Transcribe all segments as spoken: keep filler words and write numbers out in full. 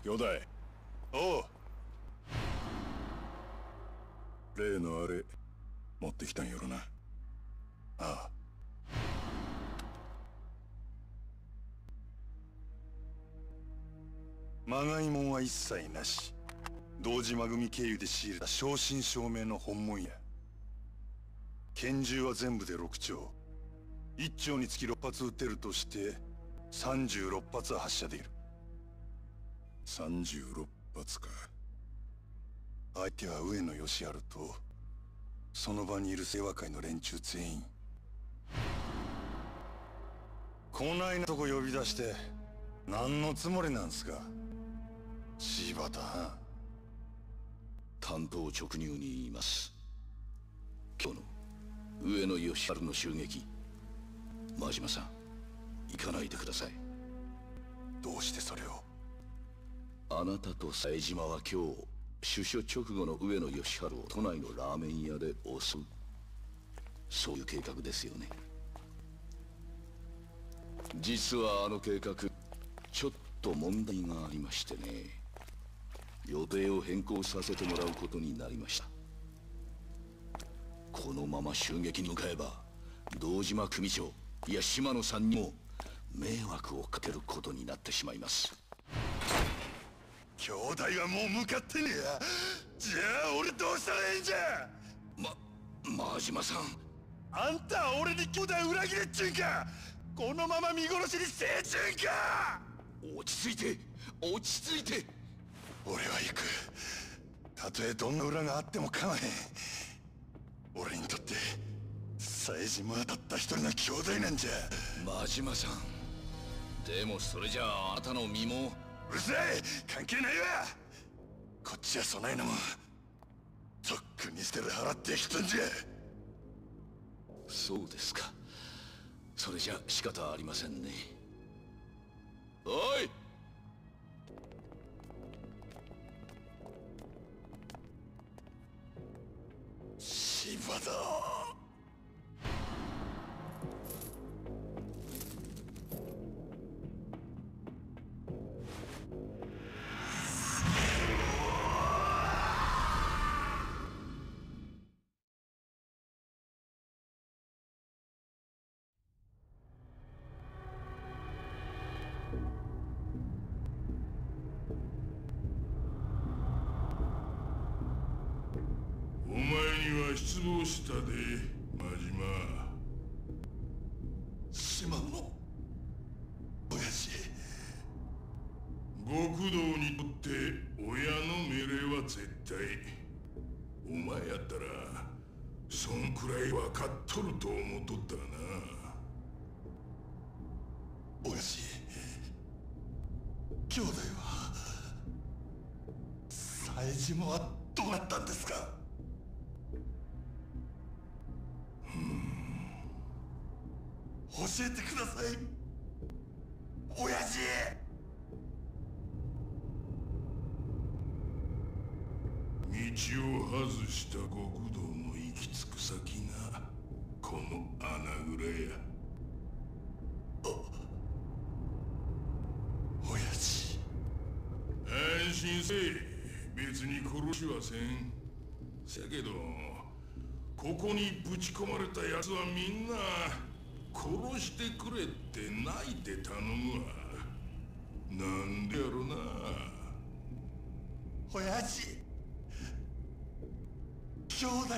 兄弟。おう。例のあれ持ってきたんやろな。ああ。まがいもんは一切なし。堂島組経由で仕入れた正真正銘の本物や。拳銃は全部でろく丁。いっ丁につきろっ発撃てるとしてさんじゅうろっ発発射できる。さんじゅうろっ発か。相手は上野義治とその場にいる清和会の連中全員。こないなとこ呼び出して何のつもりなんすか、柴田。 単刀直入に言います。今日の上野義治の襲撃、真島さん行かないでください。 どうしてそれを？ あなたと冴島は今日出所直後の上野義治を都内のラーメン屋で襲う、そういう計画ですよね。実はあの計画ちょっと問題がありましてね、予定を変更させてもらうことになりました。このまま襲撃に向かえば堂島組長、いや島野さんにも迷惑をかけることになってしまいます。 兄弟はもう向かってねえや。じゃあ俺どうしたらええんじゃ。 ま、真島さん、 あんたは俺に兄弟裏切れっちゅうんか。このまま見殺しにせえちゅうんか。 落ち着いて落ち着いて。 俺は行く。たとえどんな裏があっても構わへん。俺にとって冴島はたった一人の兄弟なんじゃ。 真島さん、でもそれじゃああなたの身も。 うるさい、関係ないわ。こっちはそないなもんとっくに捨てる払ってきたんじゃ。 そうですか。それじゃ仕方ありませんね。おい、 柴田。 お前には失望したで、真島。 島野親父。 極道にとって親の命令は絶対。お前やったらそんくらい分かっとると思っとったな。 親父、兄弟は冴島はどうなったんですか？教えてください親父。 道を外した極道の行き着く先がこの穴蔵や。 親父、 安心せえ。別に殺しはせん。せやけどここにぶち込まれた奴はみんな殺してくれって泣いて頼むわ。なんでやろな。 親父、兄弟は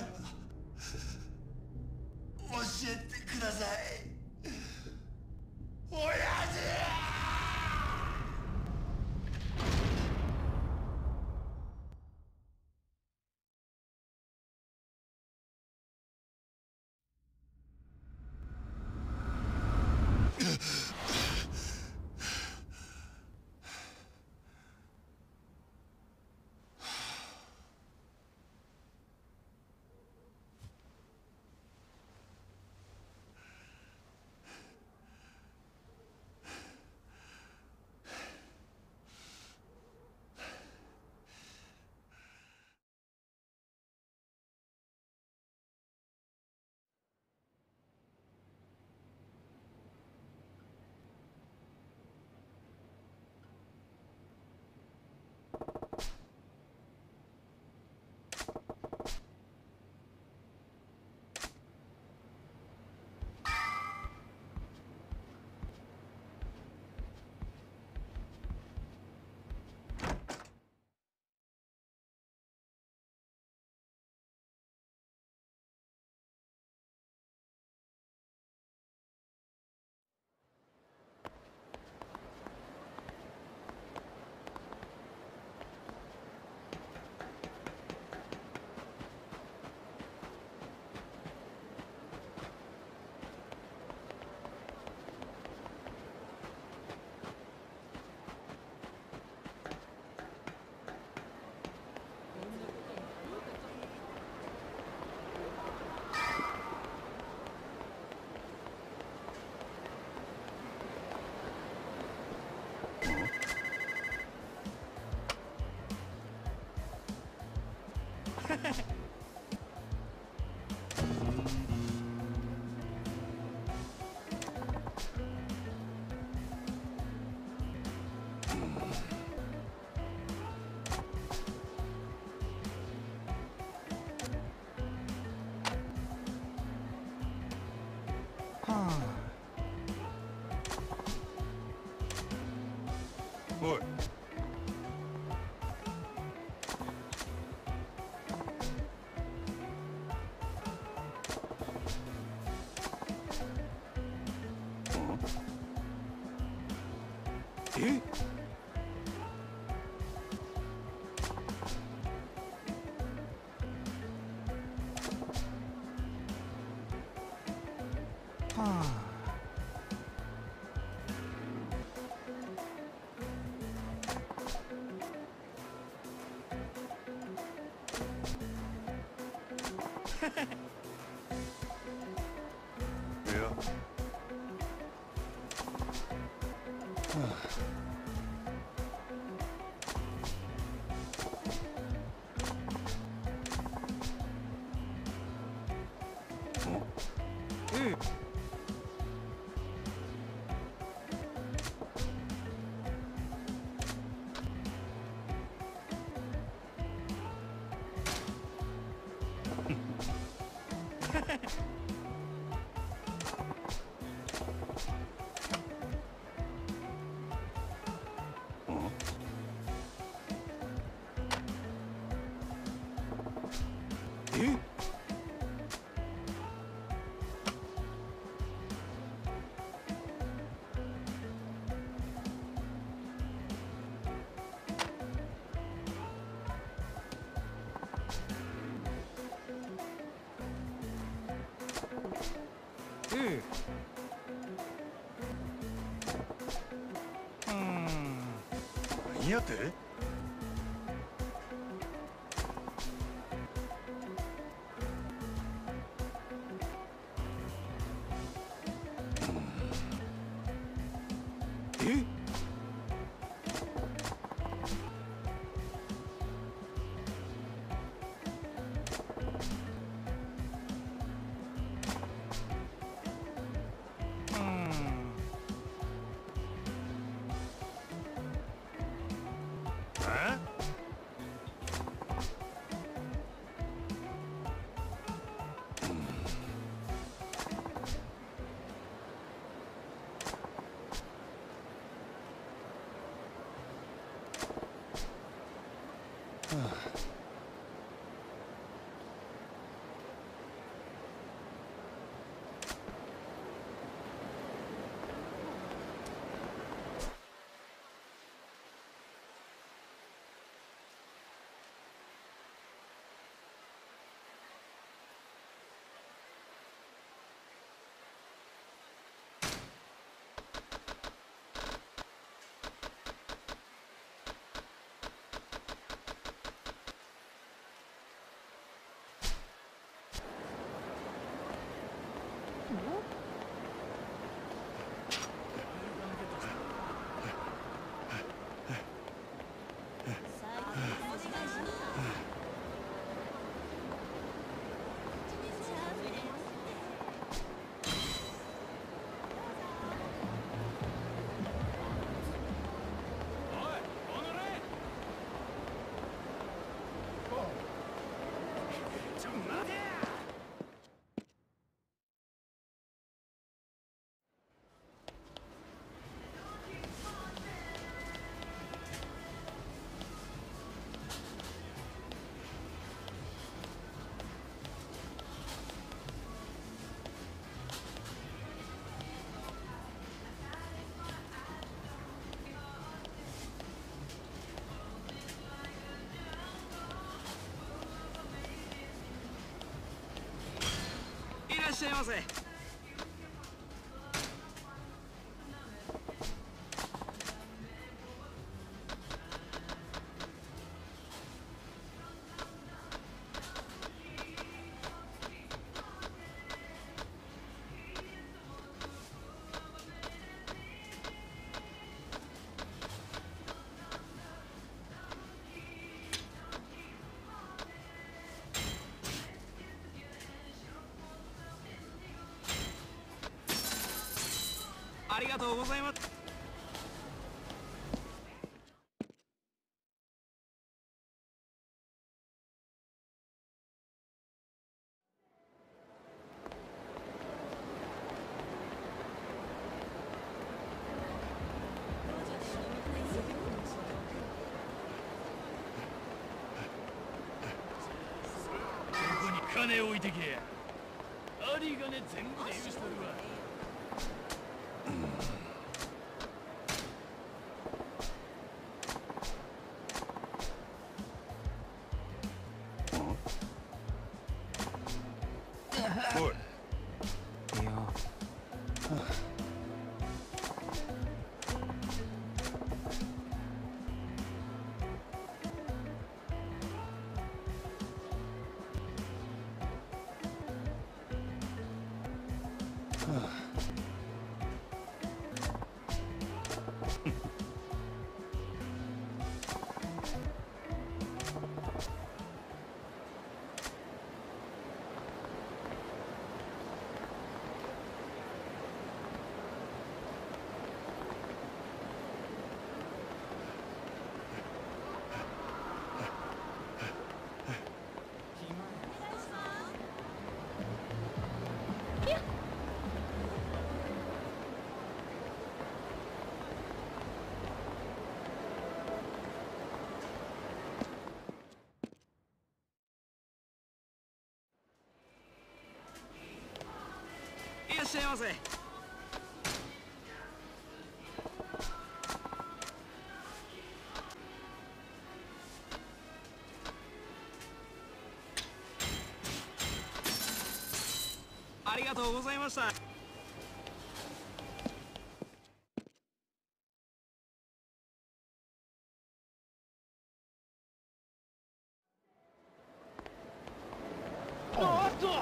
教えてください親父。 おい。え？はあ。いや。え？ええ。うん。何やて？え？ いらっしゃいませ。 がとうございます。 金置いてけや。ありがね全部で許しとるわ。 おい。 いや。 いらっしゃいませ。ありがとうございました。 あっと。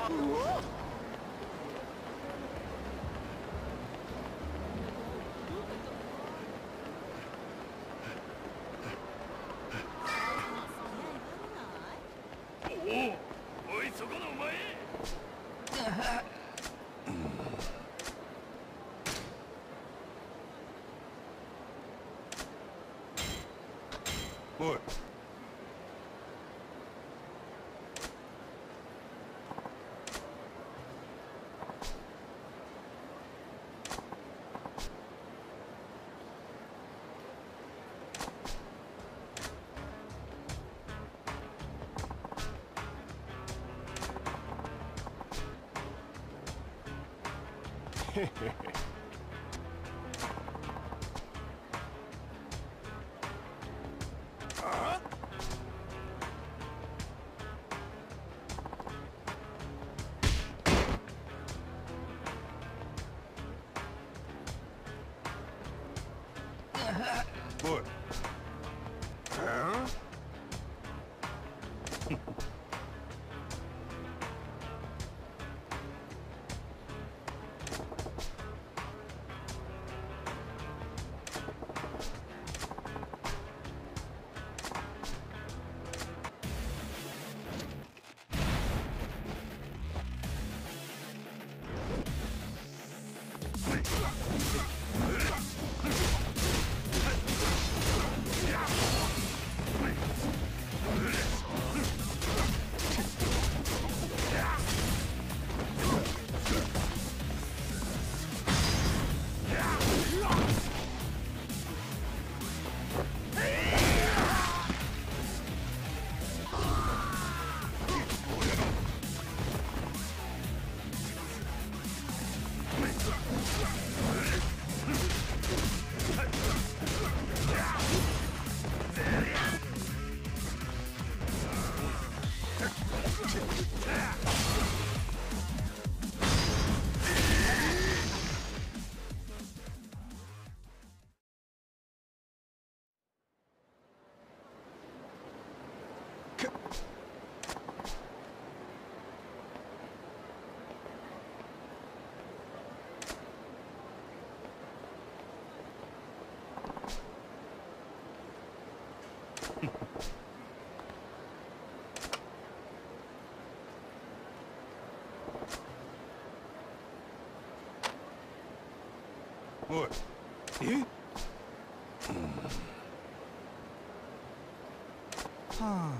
おいそこのお前。 おい。おい。 おい。 え？はあ。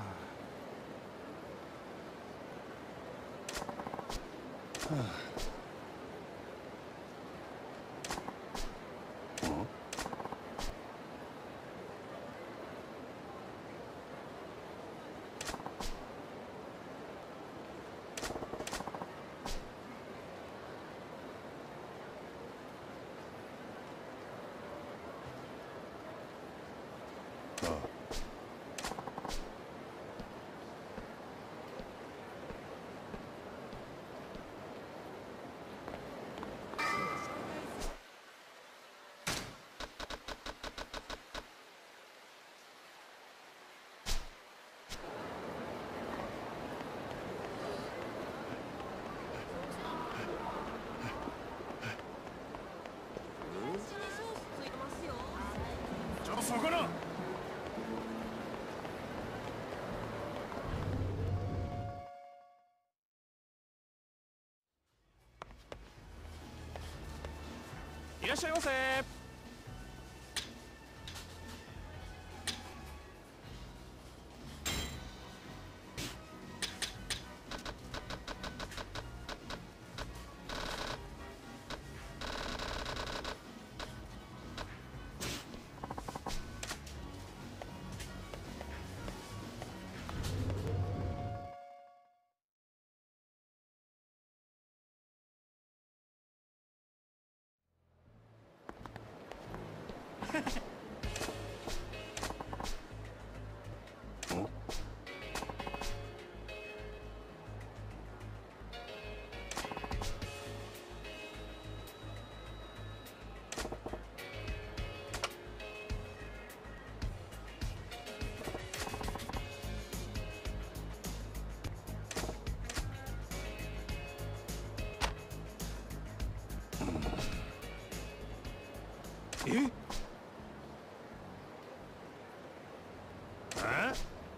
ちょっとそこな。いらっしゃいませ。え？あ？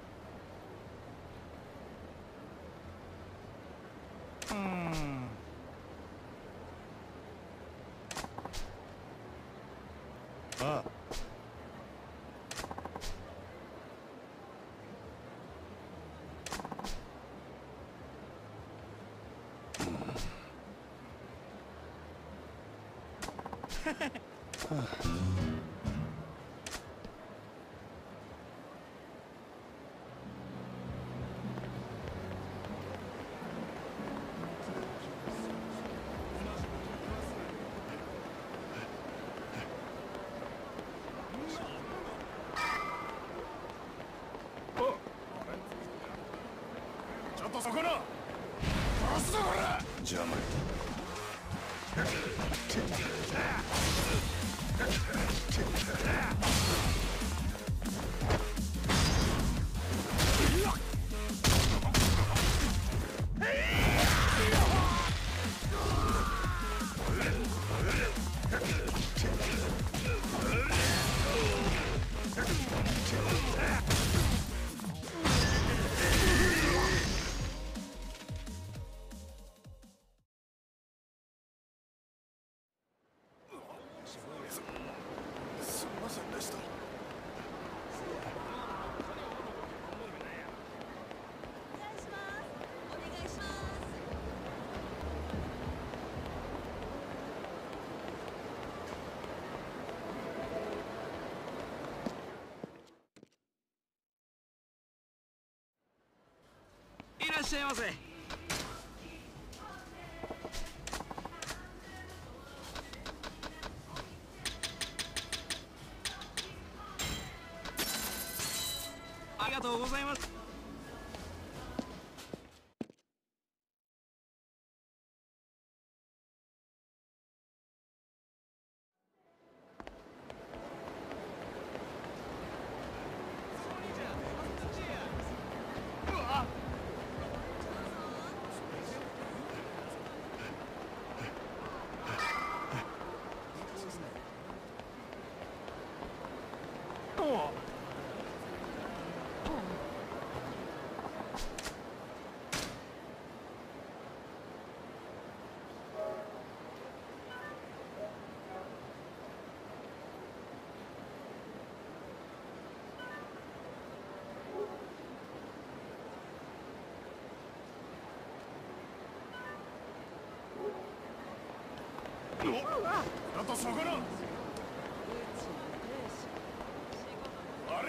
うん。 ああ。 ちょっとそこな。殺すぞこら。 邪魔や。 すみませんでした。 いらっしゃいませ。ありがとうございます。 あとそこのあれ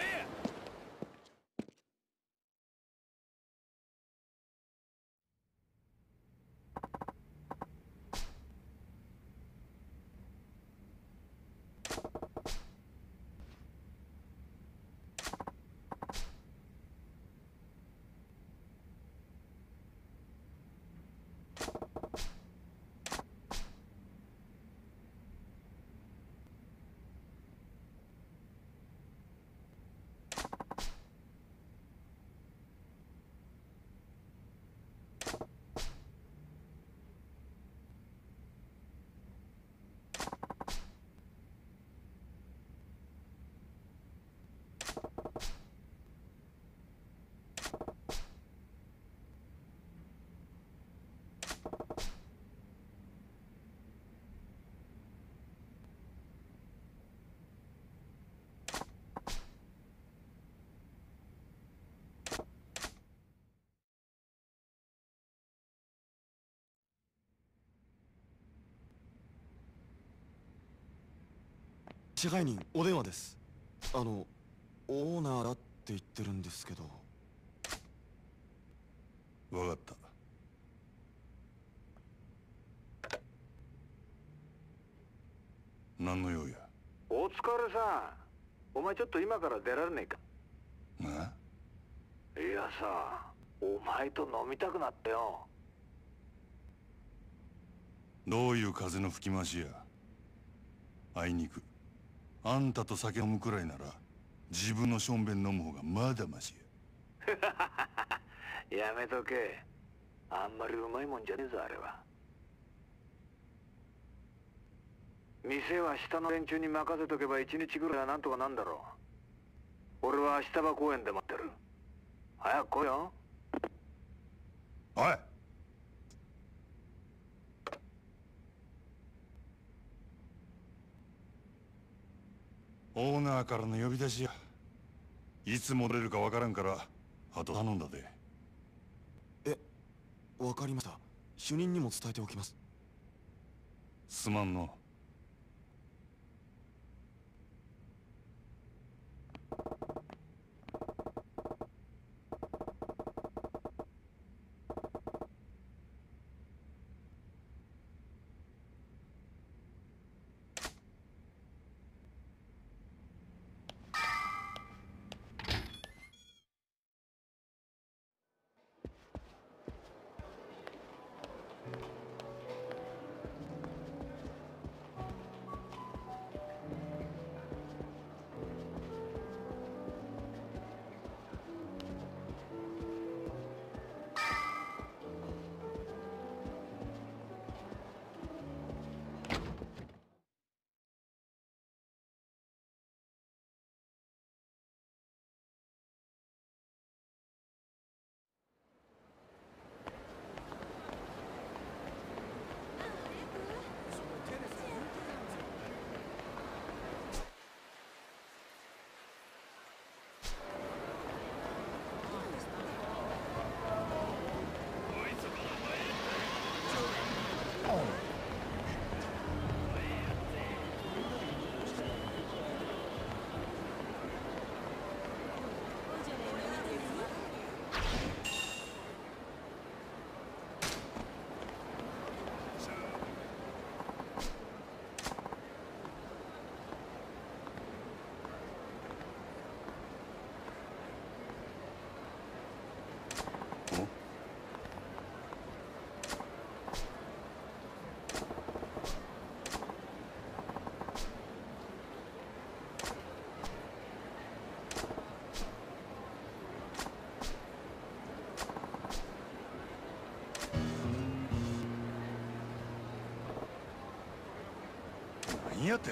支配人お電話です。あのオーナーだって言ってるんですけど。 分かった。何の用や。 お疲れさん。お前ちょっと今から出られねえか。 な。 いやさ、お前と飲みたくなってよ。 どういう風の吹き回しや。あいにくあんたと酒飲むくらいなら自分のしょんべん飲む方がまだマシや。やめとけ。あんまりうまいもんじゃねえぞあれは。店は下の連中に任せとけば一日ぐらいはなんとかなんだろう。俺は明日場公園で待ってる。早く来いよ。 おい。オーナーからの呼び出しや。いつ戻れるかわからんからあと頼んだで。 え、わかりました。主任にも伝えておきます。 すまんの。何やって。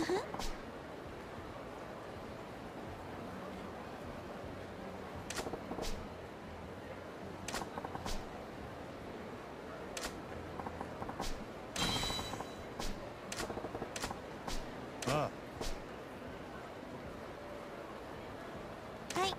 ああ。 はい。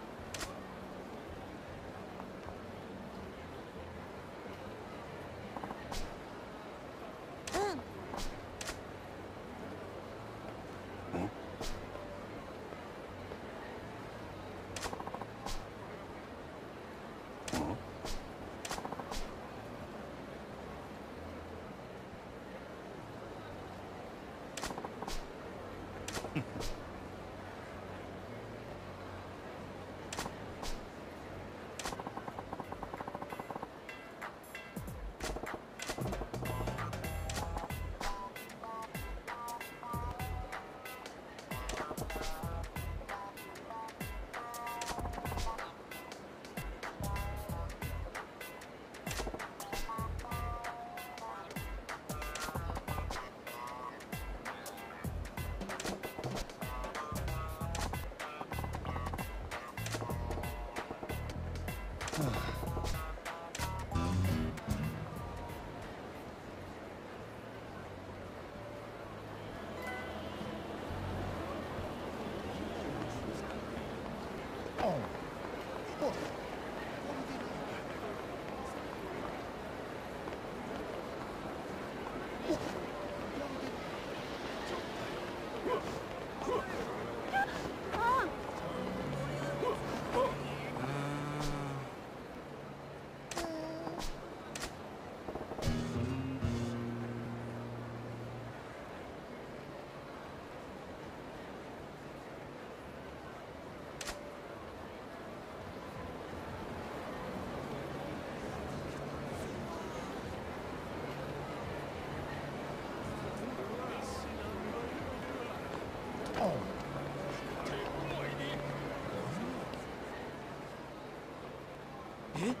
え？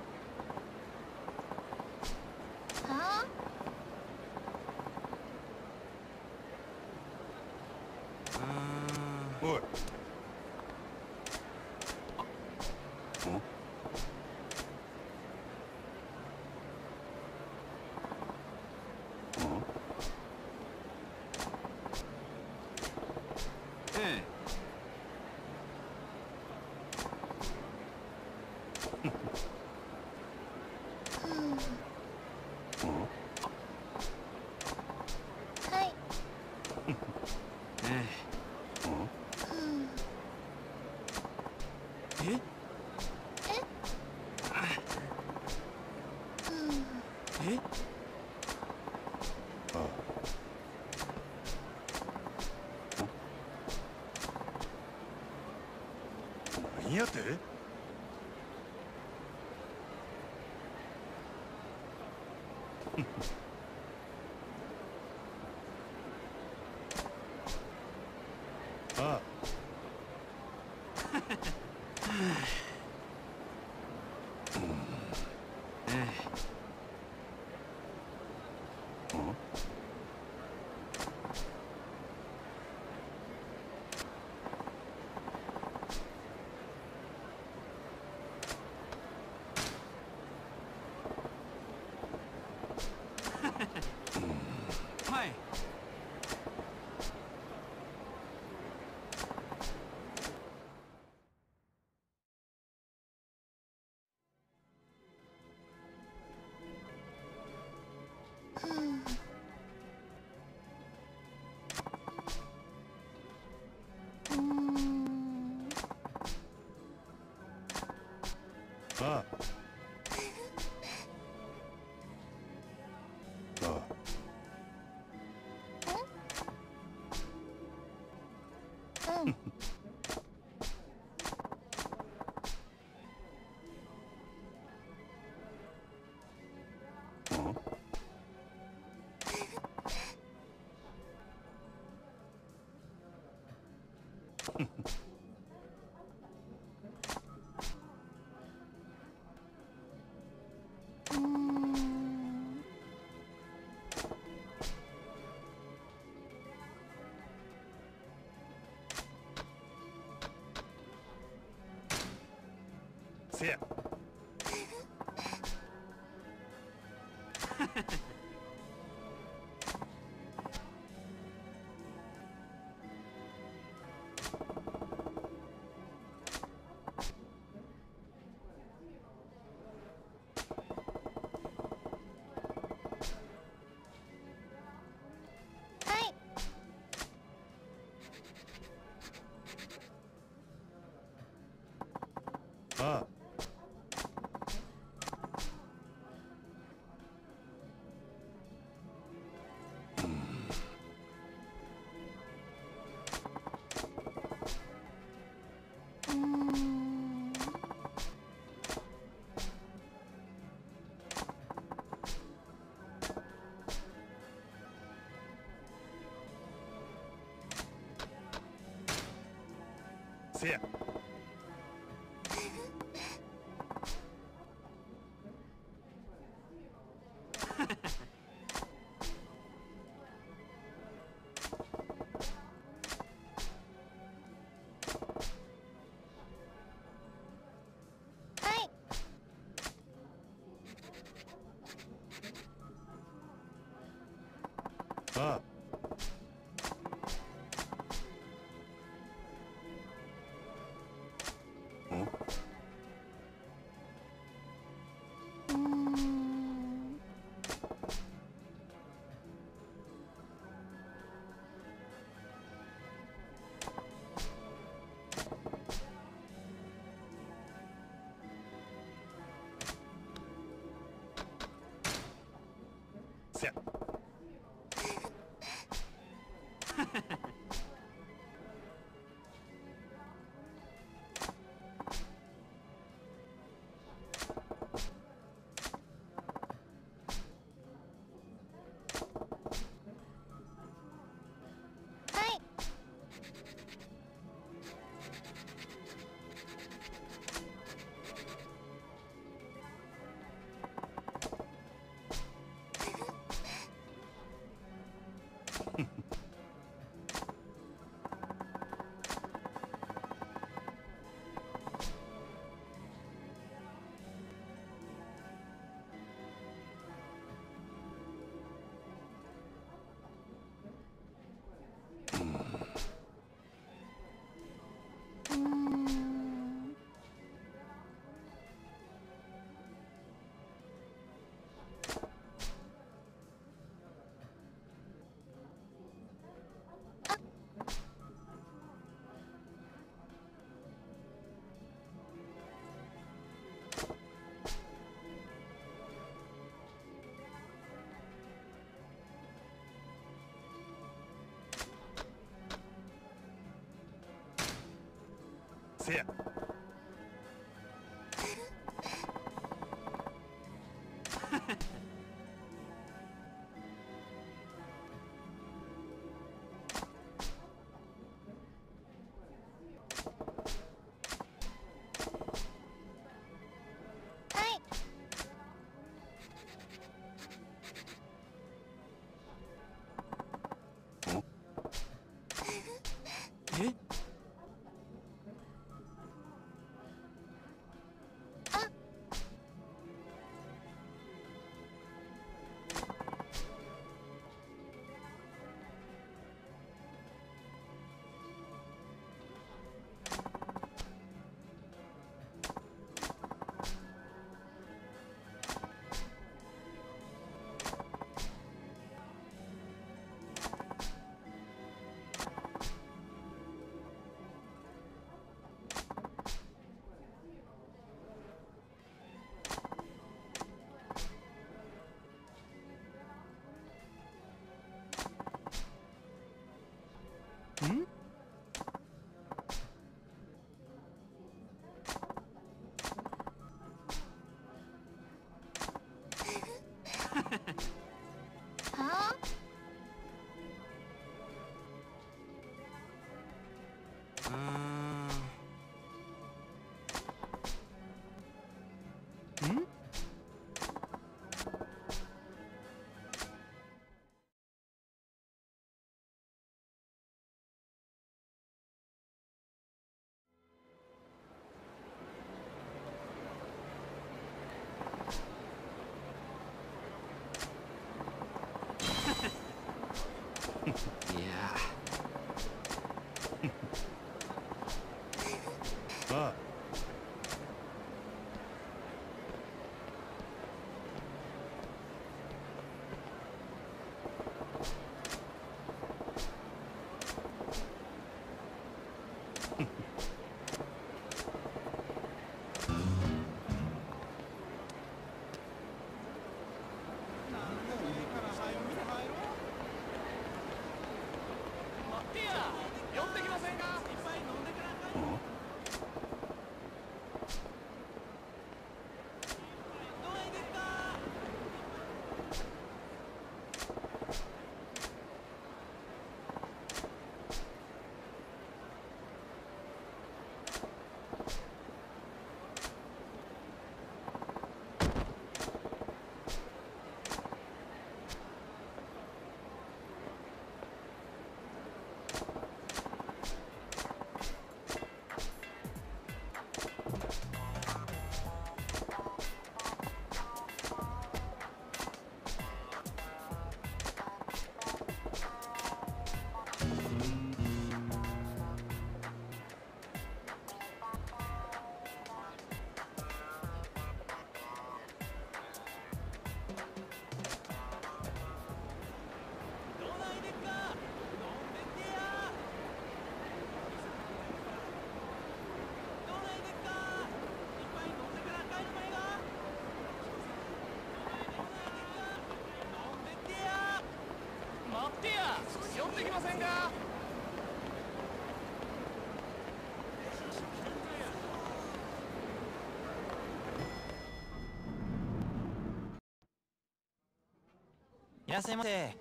はあおい。 ーえはい。 えええええああ。何やて？ああ。 えはい。 うーん。 ああ。ああ。 うん。うーん。 せや。 はい。 ああ。 うーん。 せや。 はい。 ああ。ん？ うーん。 せや。 はい。うーん。あ。 せや。 はい。 え？ あ。 ん？ はあ。 うーん。ん？ ってきませんか。 いらっしゃいませ。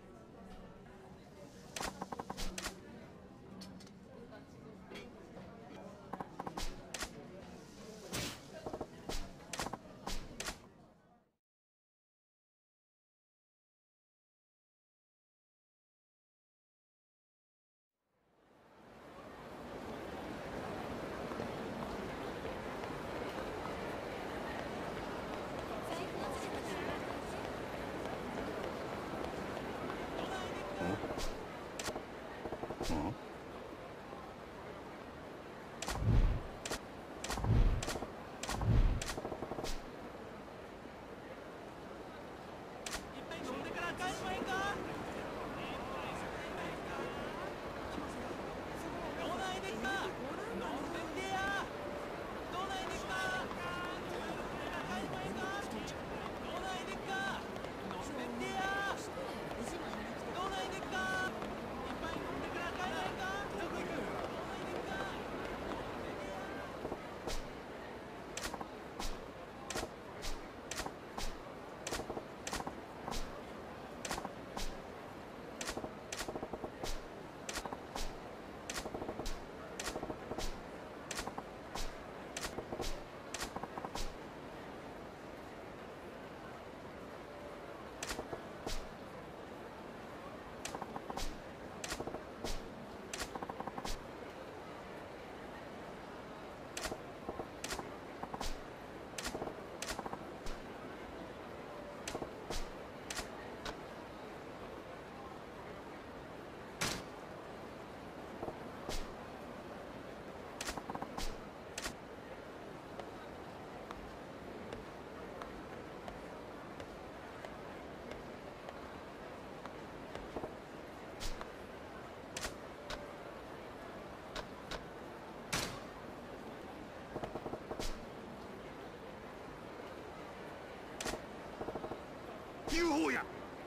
ユーフォー や。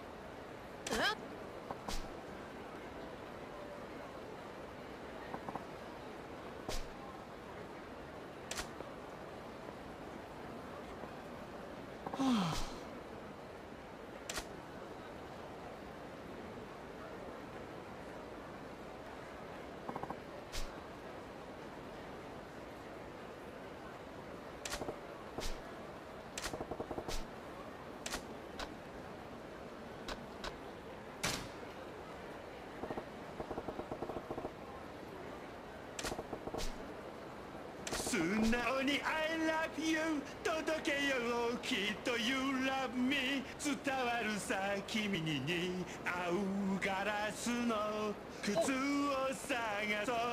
素直に I love you 届けようきっと You love me 伝わるさ君に合うガラスの靴を探そう。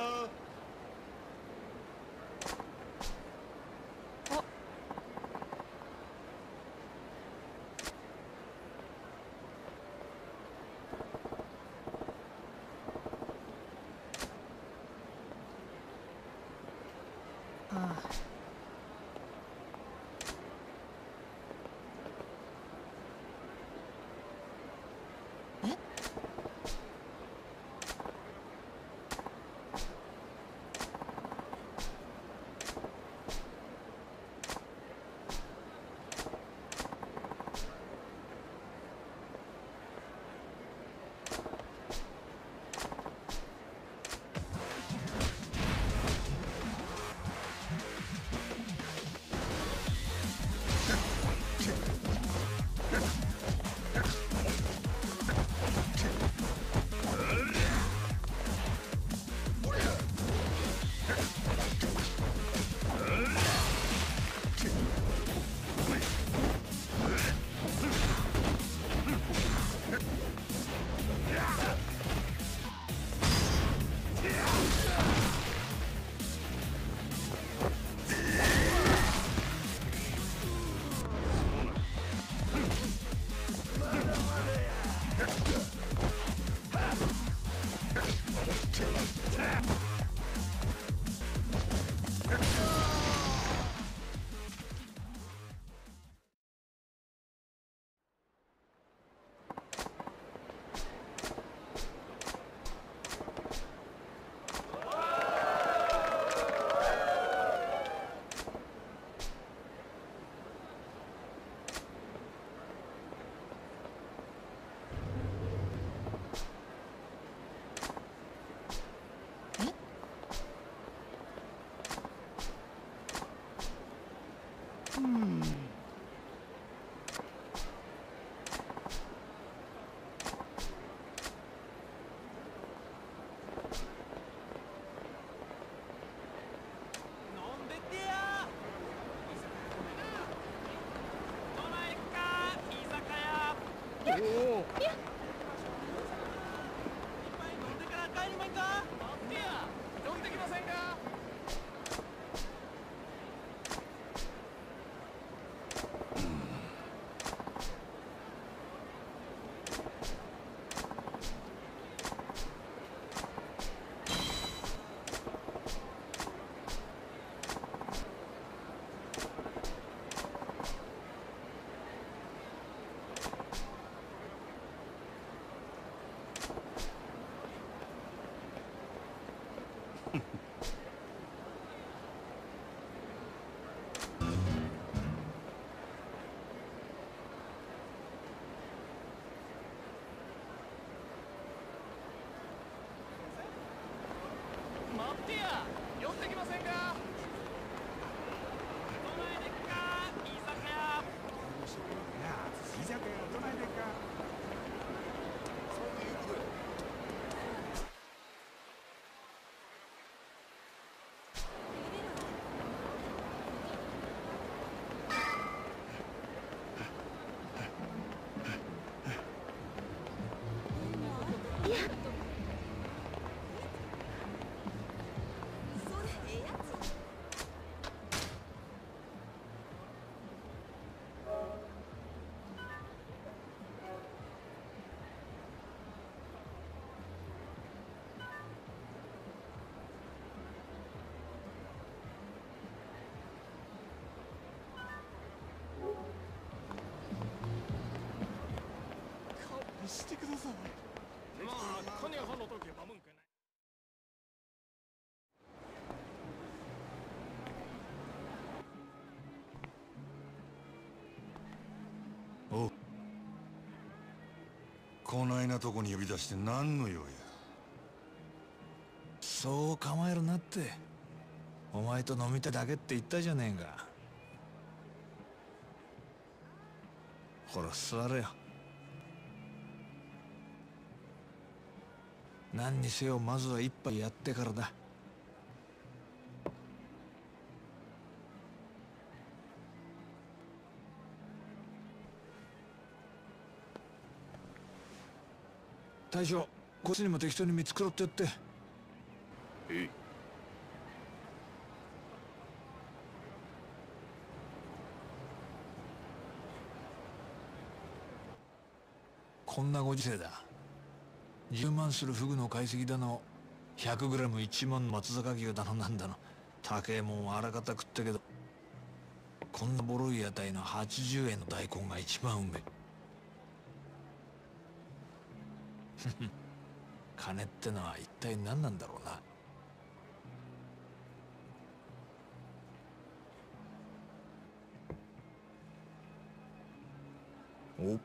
から帰りまんか。待ってや、どいてきませんか。待ってや、寄ってきませんか。どないでっか、居酒屋。居酒屋どないでっか。してください。まあ金はのとけば文句ない。 お、こないなとこに呼び出して何の用や。 そう構えるなって。お前と飲みたいだけって言ったじゃねえか。ほら座れよ。何にせよまずは一杯やってからだ。大将、こっちにも適当に見繕ってやって。 えい。 こんなご時世だ。じゅうまんするフグの解析だの、ひゃくグラムいちまんの松阪牛だのなんだの、高えもんはあらかた食ったけど、こんなボロい屋台のはちじゅうえんの大根が一番うめえ。金ってのは一体何なんだろうな。おっ、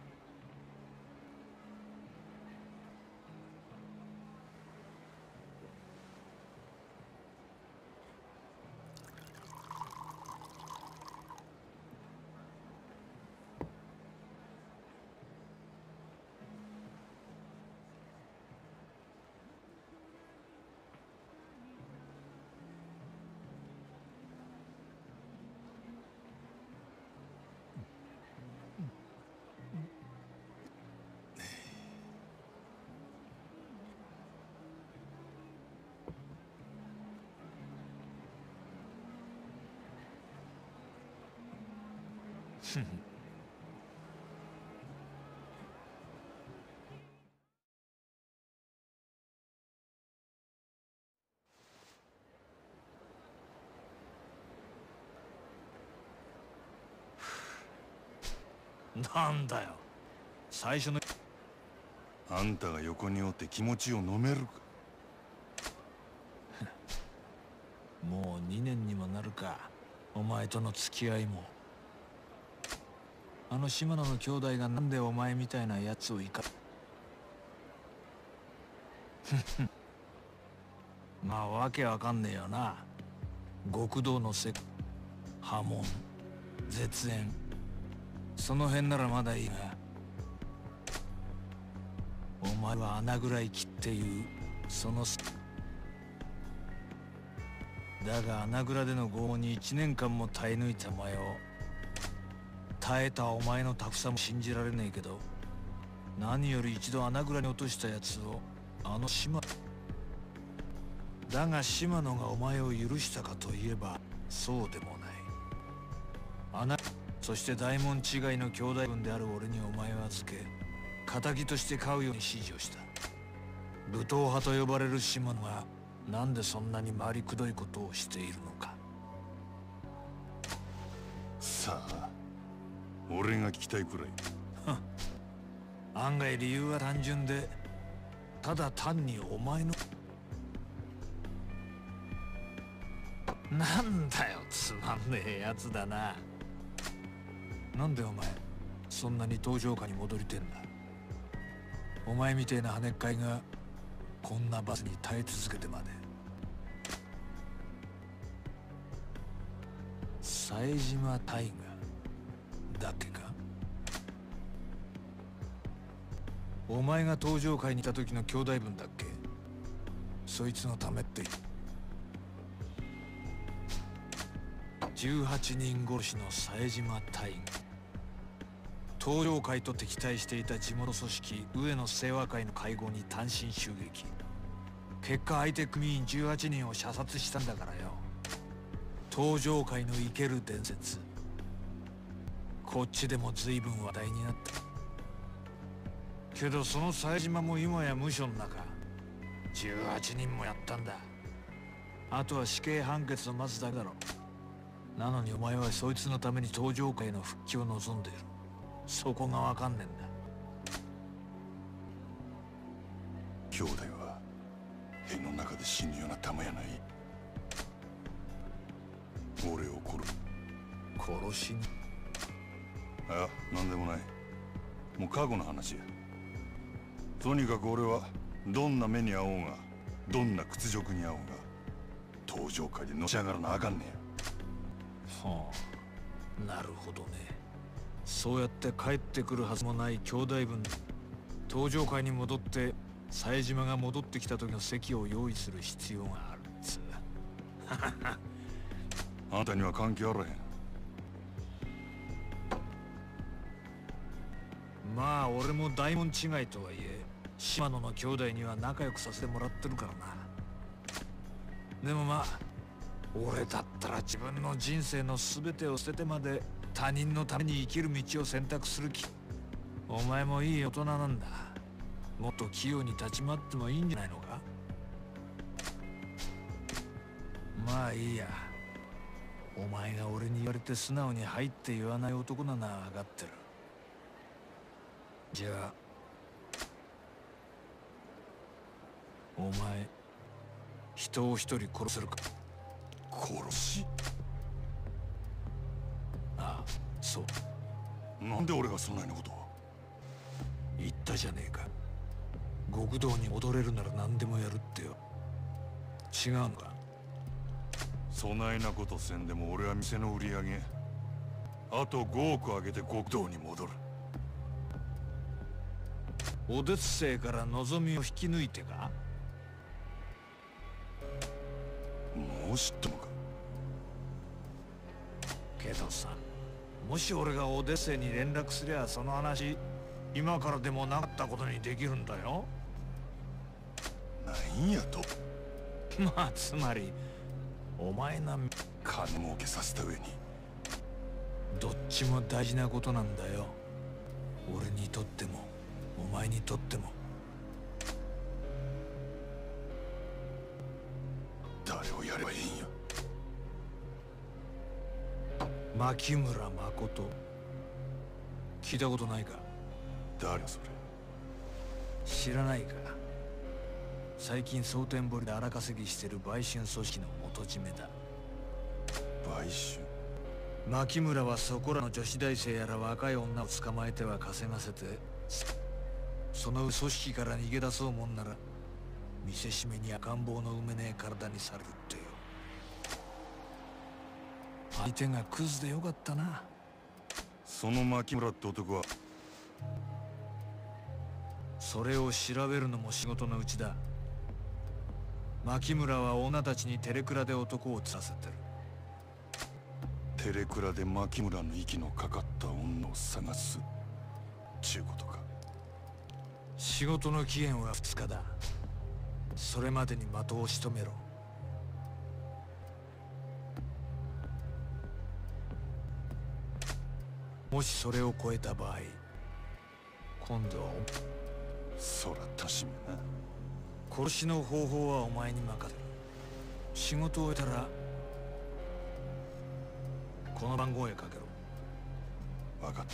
なんだよ最初の。 あんたが横におって気持ちを飲めるか。 もうにねんにもなるか、お前との付き合いも。あの島野の兄弟がなんでお前みたいなやつをいか。まあわけわかんねえよな。極道のせ波紋絶縁、その辺ならまだいいが、お前は穴ぐらい切っていうその。だが穴蔵での拷問にいちねんかんも耐え抜いたお前を、耐えたお前のタフさも信じられねえけど、 何より一度穴蔵に落としたやつをあの島だが島野がお前を許したかといえばそうでもない。穴そして大門違いの兄弟分である俺にお前を預け仇として飼うように指示をした。武闘派と呼ばれる島野がなんでそんなに回りくどいことをしているのか。 さあ俺が聞きたいくらい。 案外理由は単純でただ単にお前のなんだよつまんねえやつだな。なんでお前そんなに登場下に戻りてんだ。お前みてえな跳ねっかいがこんなバスに耐え続けてまで。冴島大河だっけか。お前が登場会にいた時の兄弟分だっけ。そいつのためってじゅうはちにん殺しの冴島大河。登場会と敵対していた地元組織上野清和会の会合に単身襲撃。結果相手組員じゅうはちにんを射殺したんだからよ。登場会の生ける伝説。こっちでも随分話題になった。けどその冴島も今や無所の中。じゅうはちにんもやったんだ。あとは死刑判決を待つだけだろ。なのにお前はそいつのために登場会の復帰を望んでいる。そこがわかんねえんだ。 兄弟は塀の中で死ぬような玉やない。俺を殺す殺しに。 ああ、なんでもない。もう過去の話や。とにかく俺はどんな目に遭おうがどんな屈辱に遭おうが登場会でのし上がらなあかんねや。はあ、なるほどね。そうやって帰ってくるはずもない兄弟分登場会に戻って冴島が戻ってきた時の席を用意する必要があるっつう。 あんたには関係あらへん。 まあ俺も大門違いとはいえ島野の兄弟には仲良くさせてもらってるからな。でもまあ俺だったら自分の人生の全てを捨ててまで他人のために生きる道を選択する気。お前もいい大人なんだ。もっと器用に立ち回ってもいいんじゃないのか。まあいいや。お前が俺に言われて素直に「はい」って言わない男なのは分かってる。じゃあお前人を一人殺せるか。 殺し？ ああ、そう。 なんで俺がそんなようなことを。 言ったじゃねえか。極道に踊れるなら何でもやるってよ。違うのか。 そないなことせんでも俺は店の売り上げあとごおく上げて極道に戻る。 おデツ星から望みを引き抜いてか。 もう知ったのか。 けどさ、もし俺がオデッセイに連絡すりゃその話今からでもなかったことにできるんだよ。 なんやと。 まあつまりお前な金儲けさせた上に。 どっちも大事なことなんだよ。俺にとってもお前にとっても。 誰をやればいいんや。 牧村誠。聞いたことないか。 誰それ。 知らないか。最近蒼天堀で荒稼ぎしてる売春組織の元締めだ。 売春。 牧村はそこらの女子大生やら若い女を捕まえては稼がせて、その組織から逃げ出そうもんなら見せしめに赤ん坊の産めねえ体にされるってよ。相手がクズでよかったな。 その牧村って男は。 それを調べるのも仕事のうちだ。牧村は女たちにテレクラで男を釣らせてる。 テレクラで牧村の息のかかった女を探すちゅうことか。 仕事の期限はふつかだ。それまでに的を仕留めろ。もしそれを超えた場合、今度はそら楽しみやな。 殺しの方法はお前に任せる。仕事を終えたらこの番号へかけろ。 分かった。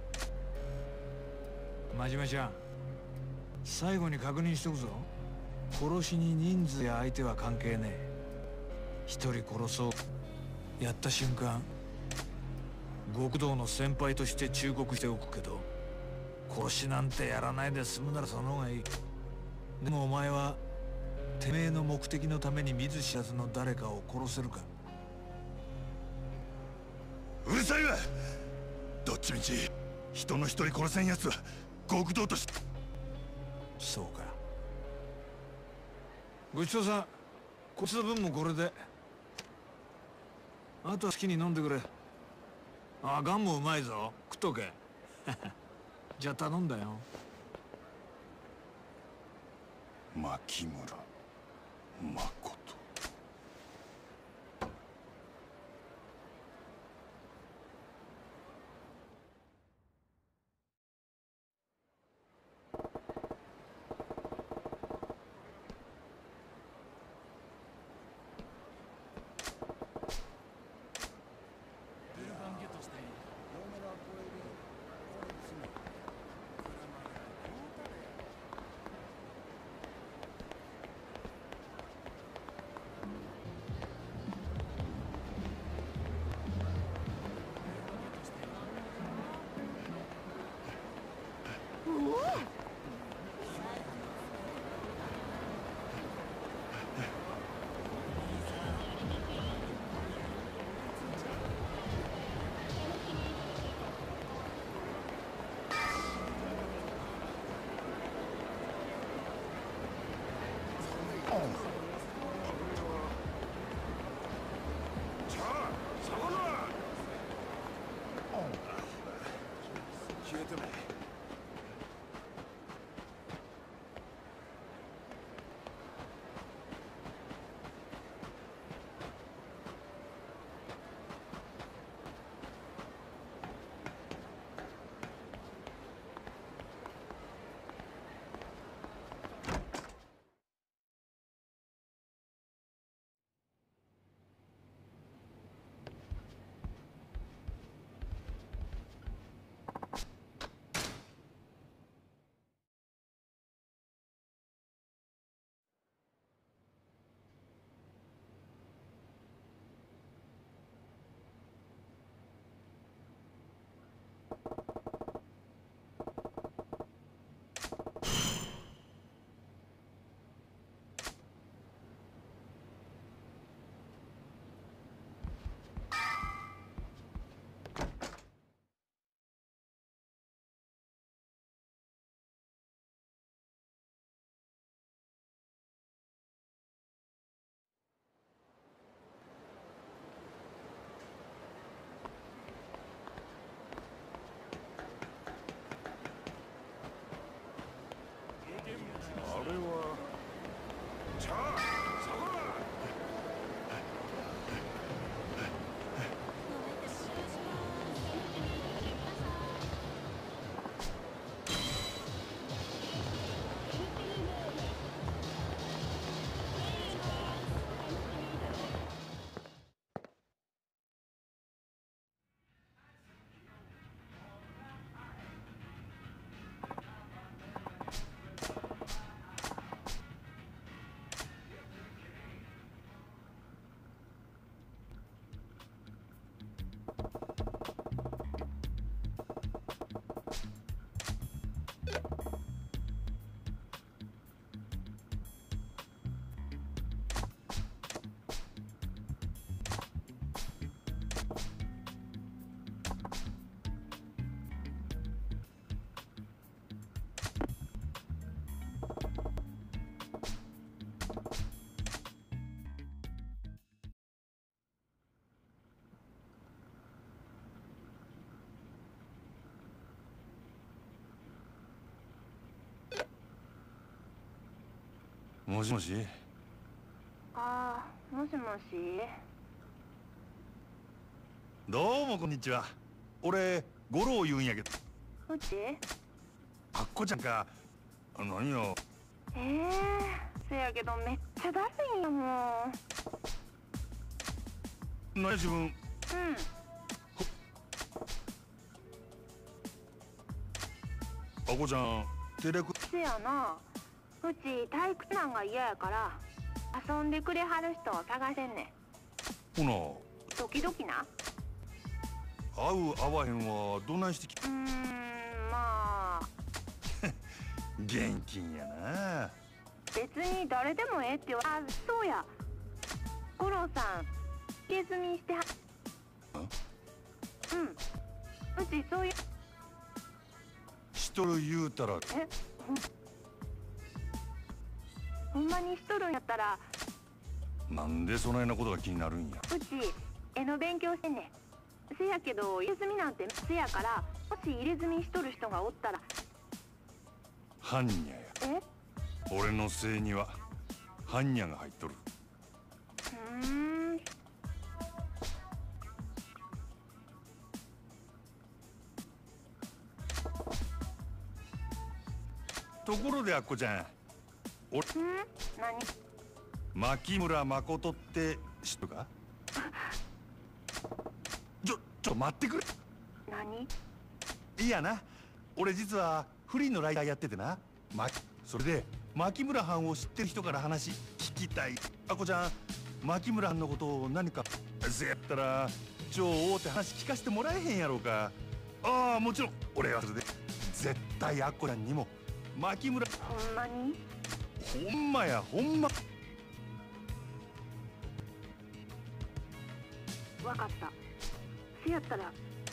真面目ちゃん、最後に確認しとくぞ。殺しに人数や相手は関係ねえ。一人殺そうやった瞬間、極道の先輩として忠告しておくけど、殺しなんてやらないで済むならその方がいい。でもお前はてめえの目的のために見ず知らずの誰かを殺せるか？ うるさいわ。どっちみち人の一人殺せんやつは極道として。 そうか。ごちそうさん。こっちの分もこれで。あとは好きに飲んでくれ。あ、ガンもうまいぞ。食っとけ。じゃあ頼んだよ。 牧村誠。 もしもし。 ああ、もしもし。 どうもこんにちは。俺五郎言うんやけど。 うち？ あっこちゃんか。何よ。 ええー、せやけどめっちゃだるいんやもん。 何や自分。 うん。 あっこちゃん照れく。 せやな。うち退屈なんが嫌やから遊んでくれはる人を探せんねん。 ほ時々な。 な会う会わへんはどないしてき。 うーん、まあ現金やな。 別に誰でもええって言わ。あ、そうや、五郎さん入れ墨しては。うん、うちそういう。 しとる言うたら。 え、ほんまにしとるんやったら。 なんでそないなことが気になるんや。 うち絵の勉強してんねん。せやけど入れ墨なんてせやから、もし入れ墨しとる人がおったら。 般若や。 え？ 俺のせいには般若が入っとる。 うーん。 ところであっこちゃん、俺。 ん？何？ 牧村誠って知っとるか。ちょちょ待ってくれ。 何？ いやな、俺実はフリーのライターやっててな。ま、それで牧村藩を知ってる人から話聞きたい。あっこちゃん、牧村藩のことを何かせやったら超大手話聞かせてもらえへんやろうか。ああ、もちろん俺はそれで絶対あっこちゃんにも牧村。 ほんまに？ ほんまや、ほんま。 わかった。せやったら。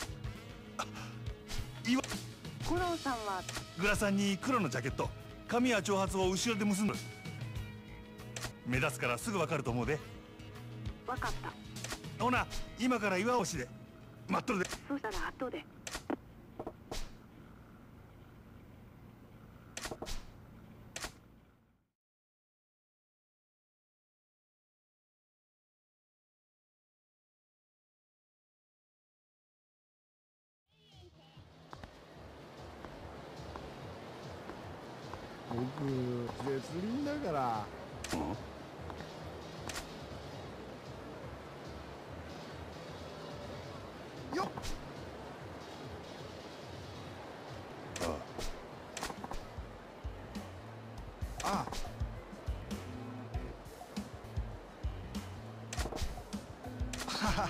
いわ。 五郎さんは。 グラサンに黒のジャケット、髪は長髪を後ろで結んどる。目立つからすぐわかると思うで。 わかった。 ほな、今から岩押しで待っとるで。 そしたら後で。 僕絶倫だから。よっ。ああ。はは。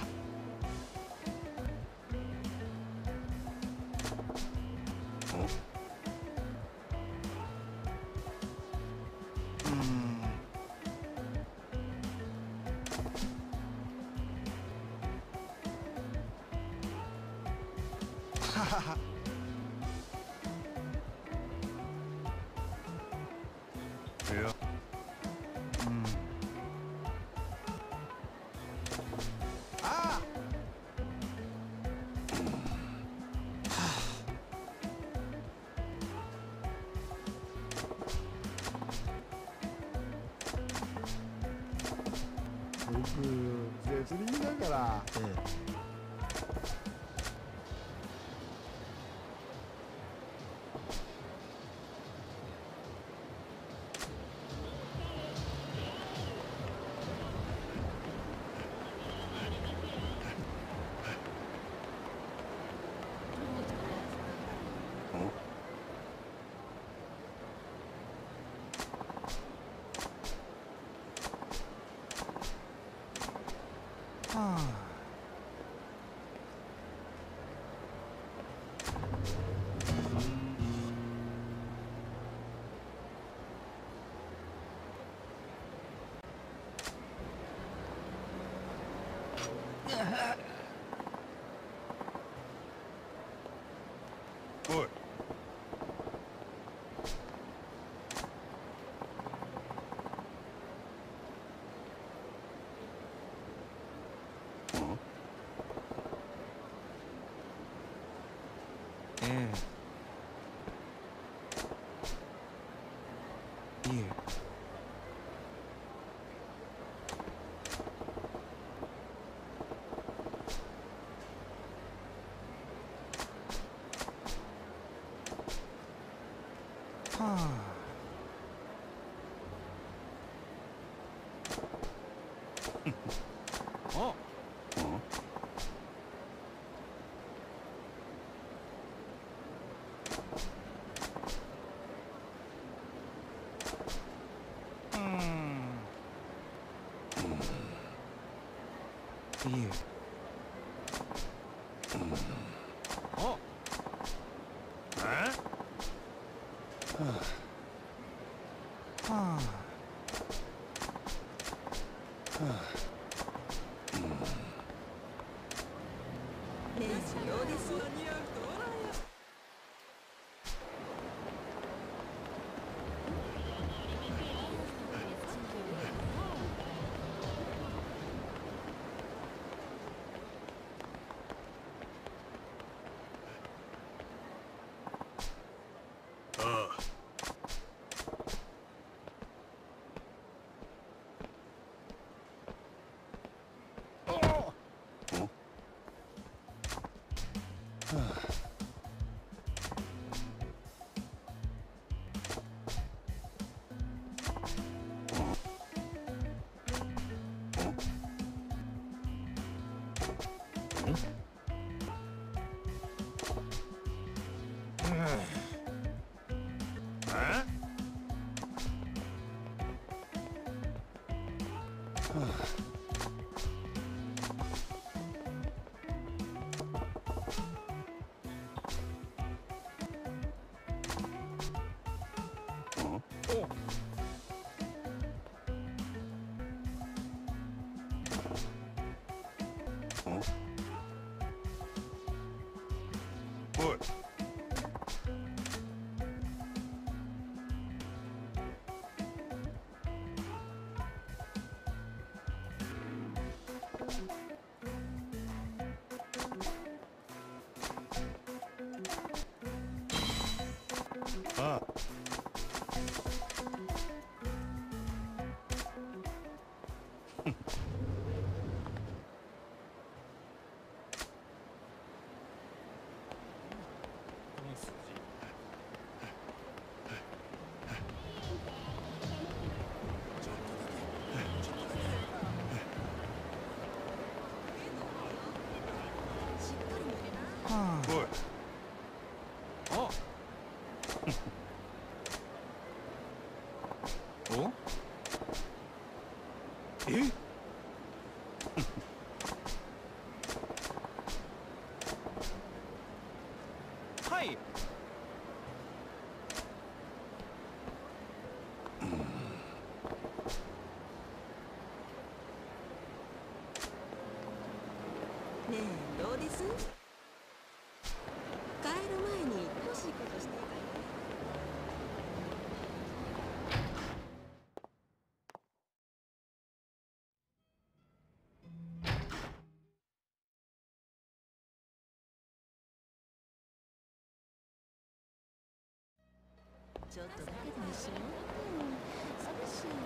いや、うん。 ああ。僕絶倫だから。ええ。はあ。 おい。 ええ。いえ。 あいえ。あえはあはあおい。ああ。おい。 あおえはいねえどうです？帰る前に欲しいことしていかない？ちょっとだけでもしよう。寂しい。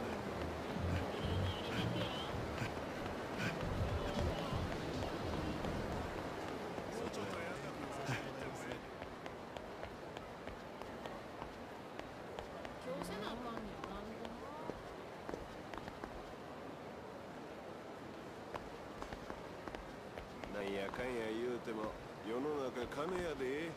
なんやかんや言うても世の中金やで。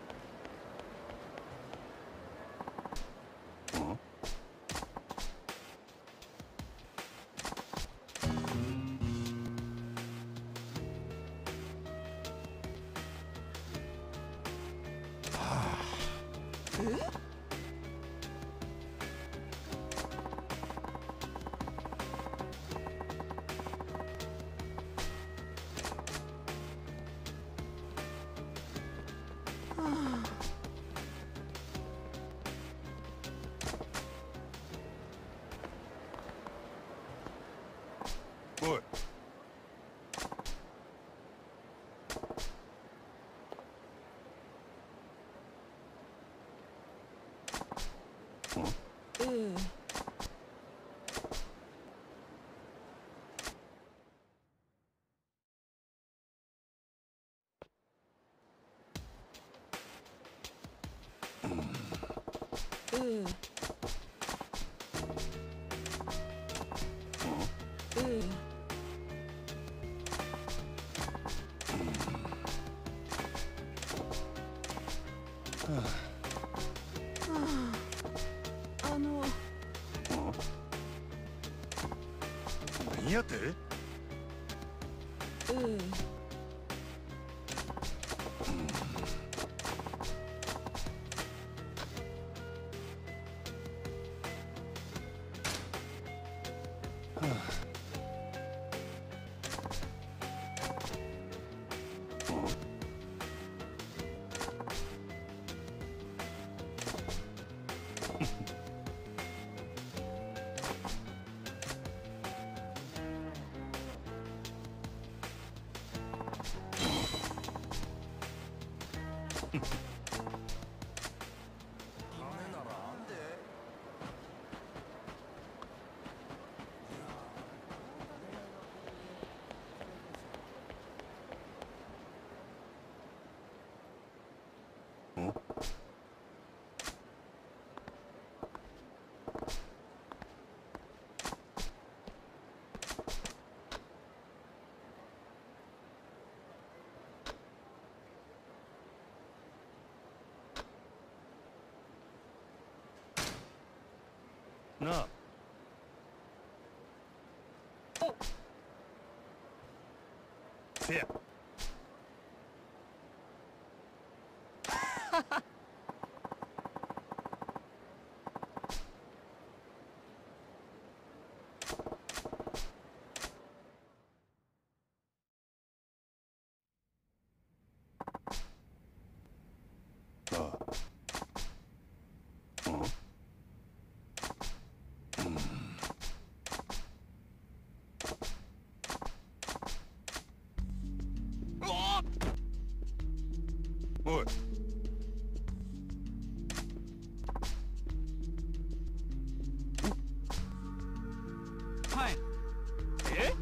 おい。 ええ。ええ。ええ。 何やて？ うん。 なあ。せや。ああ。おい。 はい。え？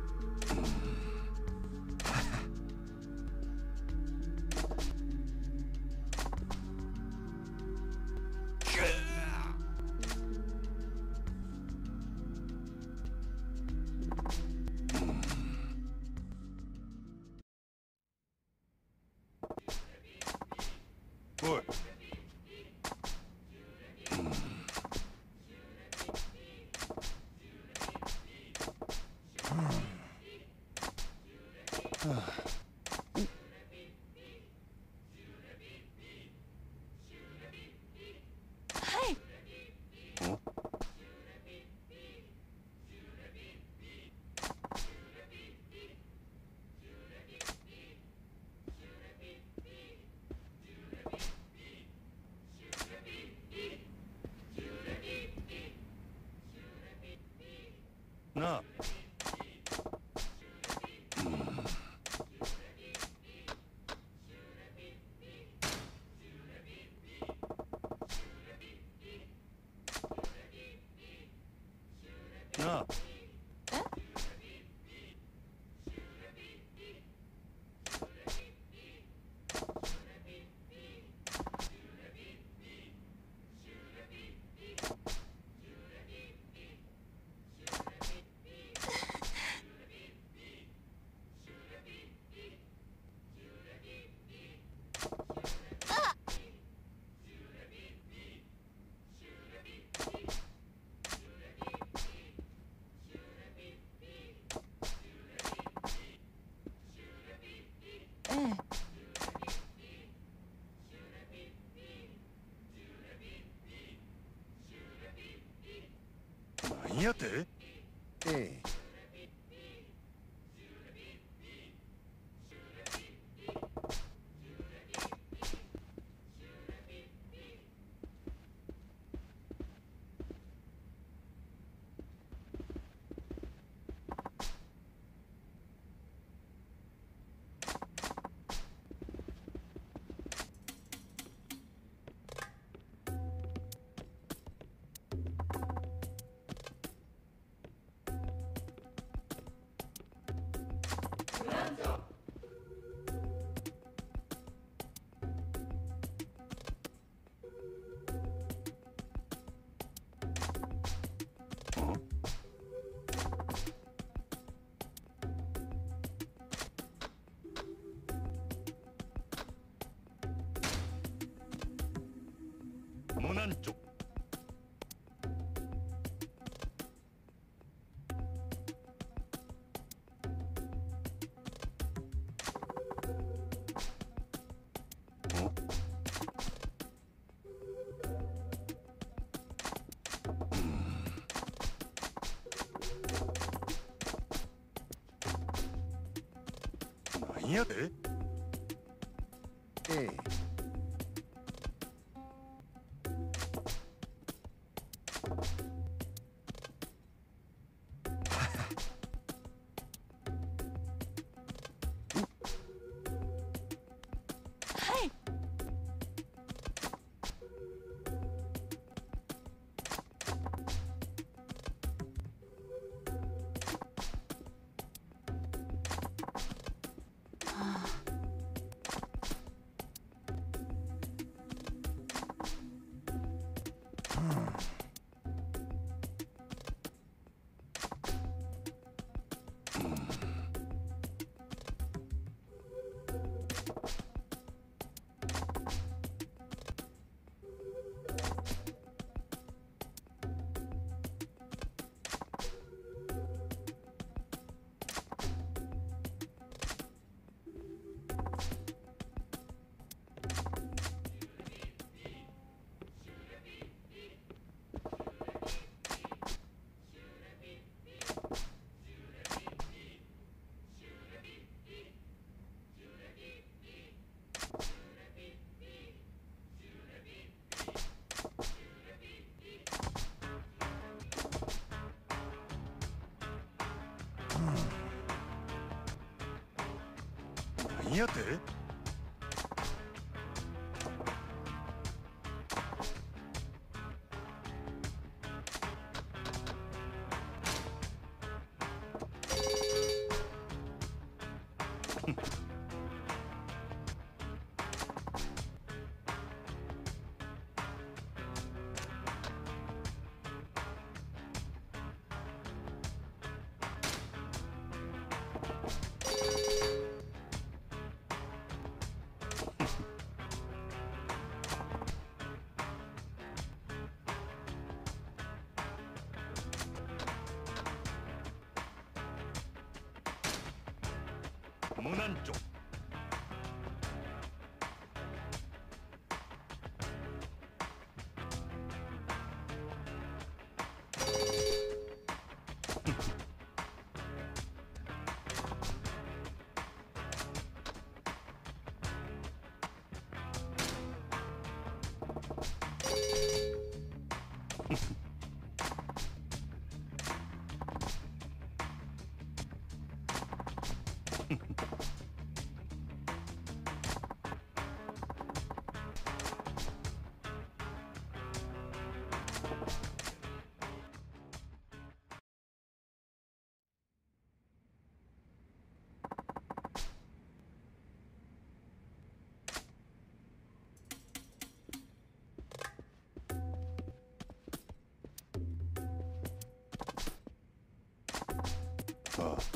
おい。 はい。 なあ。なあ。 ええ。 何やて？ ええ。 無難ちょ。 なんやで？ ええ。 なんやて？無難長。ああ。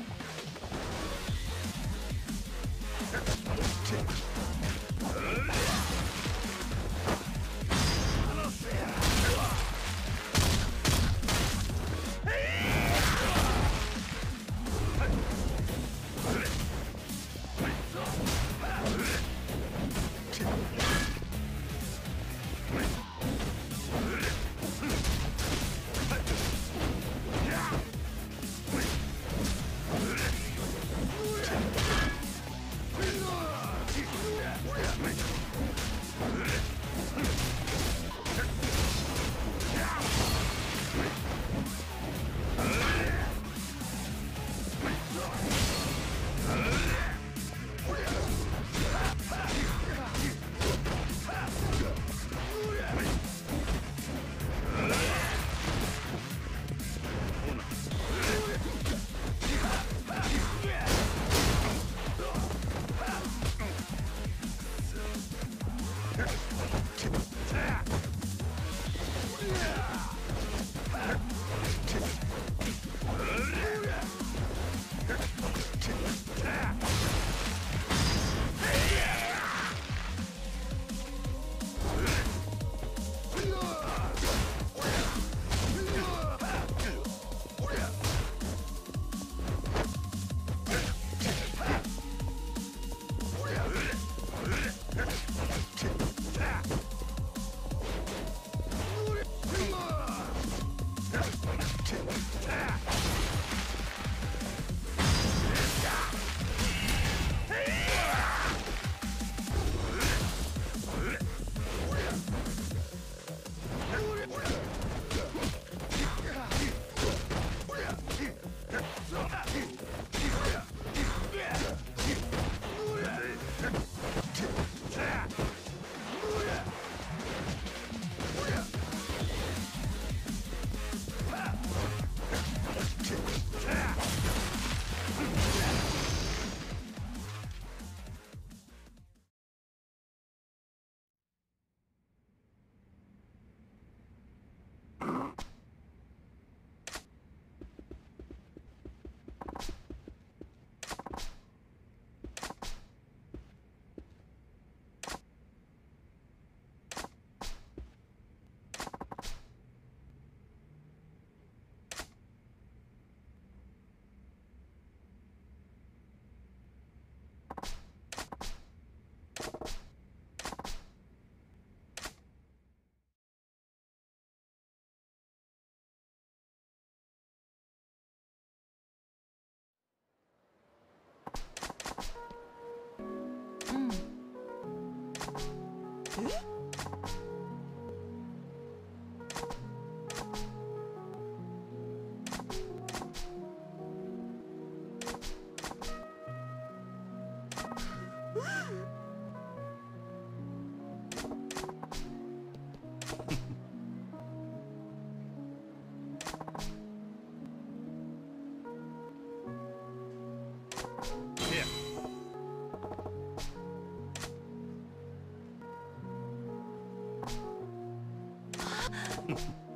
Uh フッ